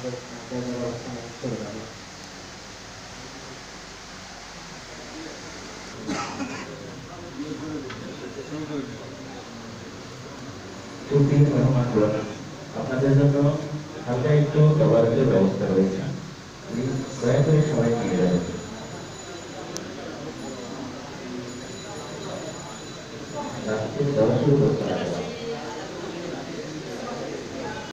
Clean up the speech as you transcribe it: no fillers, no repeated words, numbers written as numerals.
আপনাদের জন্য হালকা একটু খাবারের ব্যবস্থা রয়েছে, দয়া করে সবাই নিয়ে যাবেন। রাত্রে 10 করতে হবে।